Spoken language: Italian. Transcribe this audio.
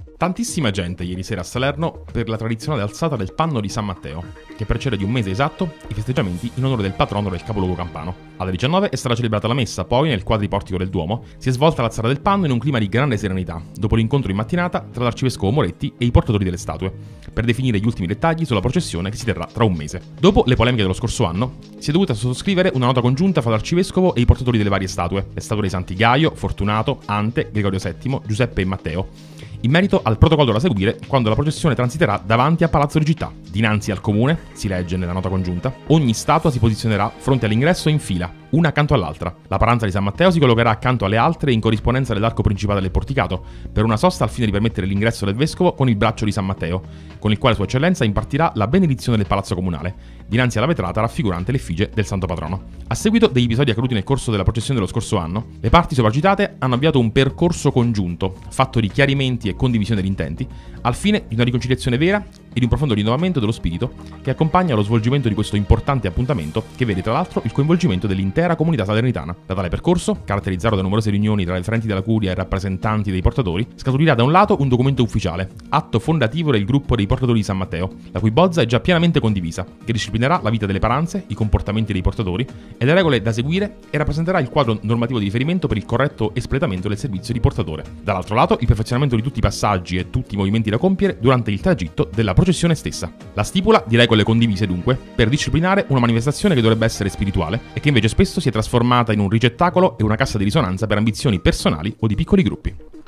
Tantissima gente ieri sera a Salerno per la tradizionale alzata del panno di San Matteo, che precede di un mese esatto i festeggiamenti in onore del patrono del capoluogo campano. Alle 19 è stata celebrata la messa, poi nel quadriportico del Duomo si è svolta l'alzata del panno in un clima di grande serenità, dopo l'incontro in mattinata tra l'arcivescovo Moretti e i portatori delle statue, per definire gli ultimi dettagli sulla processione che si terrà tra un mese. Dopo le polemiche dello scorso anno, si è dovuta sottoscrivere una nota congiunta fra l'arcivescovo e i portatori delle varie statue, le statue dei Santi Gaio, Fortunato, Ante, Gregorio VII, Giuseppe e Matteo, in merito al protocollo da seguire quando la processione transiterà davanti a Palazzo di Città. Dinanzi al comune, si legge nella nota congiunta, ogni statua si posizionerà fronte all'ingresso in fila, una accanto all'altra. La paranza di San Matteo si collocherà accanto alle altre in corrispondenza dell'arco principale del porticato, per una sosta al fine di permettere l'ingresso del vescovo con il braccio di San Matteo, con il quale Sua Eccellenza impartirà la benedizione del palazzo comunale, dinanzi alla vetrata raffigurante l'effigie del Santo Patrono. A seguito degli episodi accaduti nel corso della processione dello scorso anno, le parti sopracitate hanno avviato un percorso congiunto, fatto di chiarimenti e condivisione di intenti, al fine di una riconciliazione vera e di un profondo rinnovamento dello spirito che accompagna lo svolgimento di questo importante appuntamento che vede tra l'altro il coinvolgimento dell'intera comunità salernitana. Da tale percorso, caratterizzato da numerose riunioni tra referenti della curia e rappresentanti dei portatori, scaturirà da un lato un documento ufficiale, atto fondativo del gruppo dei portatori di San Matteo, la cui bozza è già pienamente condivisa, che disciplinerà la vita delle paranze, i comportamenti dei portatori e le regole da seguire e rappresenterà il quadro normativo di riferimento per il corretto espletamento del servizio di portatore. Dall'altro lato, il perfezionamento di tutti i passaggi e tutti i movimenti da compiere durante il tragitto della processione stessa. La stipula di regole condivise dunque per disciplinare una manifestazione che dovrebbe essere spirituale e che invece spesso si è trasformata in un ricettacolo e una cassa di risonanza per ambizioni personali o di piccoli gruppi.